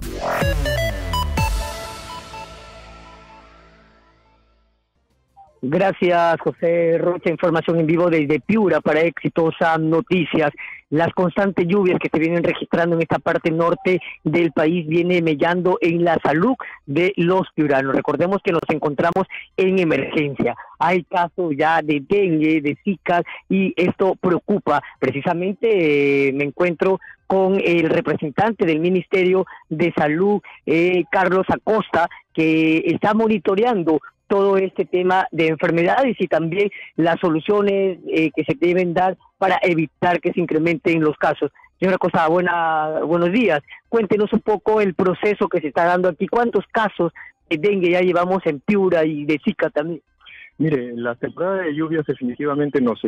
Gracias, José Rocha. Información en vivo desde Piura para Exitosa Noticias. Las constantes lluvias que se vienen registrando en esta parte norte del país viene mellando en la salud de los piuranos. Recordemos que nos encontramos en emergencia. Hay casos ya de dengue, de zika, y esto preocupa. Precisamente me encuentro con el representante del Ministerio de Salud, Carlos Acosta, que está monitoreando todo este tema de enfermedades y también las soluciones que se deben dar para evitar que se incrementen los casos. Señora Acosta, buenos días. Cuéntenos un poco el proceso que se está dando aquí. ¿Cuántos casos de dengue ya llevamos en Piura y de zika también? Mire, la temporada de lluvias definitivamente nos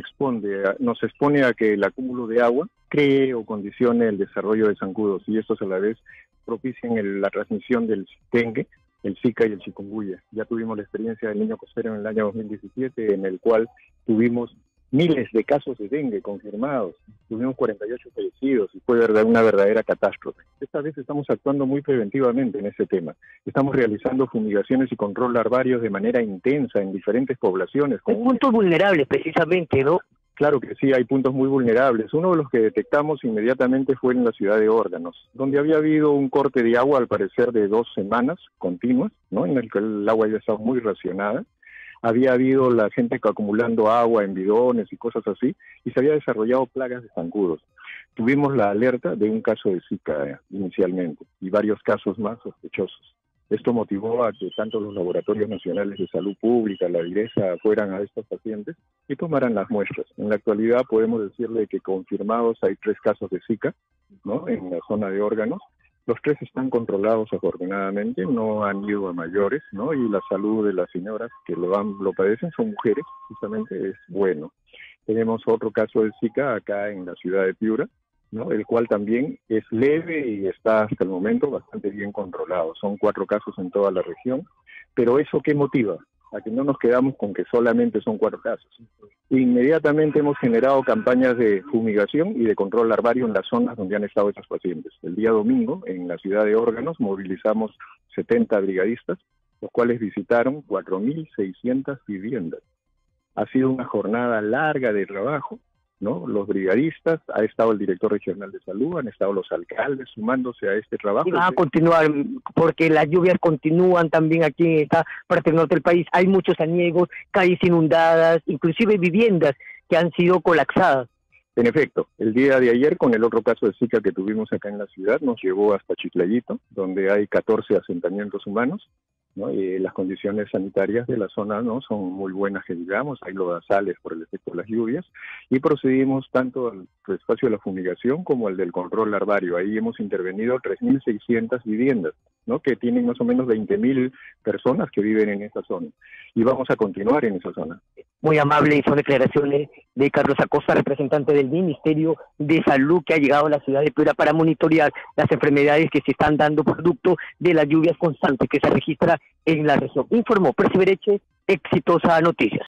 expone a que el acúmulo de agua cree o condicione el desarrollo de zancudos, y estos a la vez propician la transmisión del dengue, el zika y el chikungunya. Ya tuvimos la experiencia del niño costero en el año 2017, en el cual tuvimos miles de casos de dengue confirmados, tuvimos 48 fallecidos y fue una verdadera catástrofe. Esta vez estamos actuando muy preventivamente en ese tema. Estamos realizando fumigaciones y control larvarios de manera intensa en diferentes poblaciones. Hay puntos vulnerables precisamente, ¿no? Claro que sí, hay puntos muy vulnerables. Uno de los que detectamos inmediatamente fue en la ciudad de Órganos, donde había habido un corte de agua, al parecer, de 2 semanas continuas, ¿no? En el que el agua había estado muy racionada. Había habido la gente acumulando agua en bidones y cosas así, y se había desarrollado plagas de zancudos. Tuvimos la alerta de un caso de zika inicialmente, y varios casos más sospechosos. Esto motivó a que tanto los laboratorios nacionales de salud pública, la DIRESA, fueran a estos pacientes y tomaran las muestras. En la actualidad podemos decirle que confirmados hay 3 casos de zika, ¿no?, en la zona de Órganos. Los 3 están controlados afortunadamente, no han ido a mayores, ¿no? Y la salud de las señoras que lo padecen son mujeres, justamente es bueno. Tenemos otro caso de zika acá en la ciudad de Piura, ¿no?, el cual también es leve y está hasta el momento bastante bien controlado. Son 4 casos en toda la región, pero ¿eso qué motiva? A que no nos quedamos con que solamente son 4 casos. Inmediatamente hemos generado campañas de fumigación y de control larvario en las zonas donde han estado estos pacientes. El día domingo, en la ciudad de Órganos, movilizamos 70 brigadistas, los cuales visitaron 4.600 viviendas. Ha sido una jornada larga de trabajo, ¿no? Los brigadistas, ha estado el director regional de salud, han estado los alcaldes sumándose a este trabajo. Y van a continuar, porque las lluvias continúan también aquí en esta parte del norte del país. Hay muchos añegos, calles inundadas, inclusive viviendas que han sido colapsadas. En efecto, el día de ayer, con el otro caso de zika que tuvimos acá en la ciudad, nos llevó hasta Chiclayito, donde hay 14 asentamientos humanos, ¿no? Y las condiciones sanitarias de la zona no son muy buenas, que digamos, hay lodazales por el efecto de las lluvias, y procedimos tanto al espacio de la fumigación como al del control larvario. Ahí hemos intervenido 3.600 viviendas, ¿no?, que tienen más o menos 20.000 personas que viven en esa zona, y vamos a continuar en esa zona. Muy amable, y son declaraciones de Carlos Acosta, representante del Ministerio de Salud, que ha llegado a la ciudad de Piura para monitorear las enfermedades que se están dando producto de las lluvias constantes que se registra en la región. Informó Percy Bereche, Exitosa Noticias.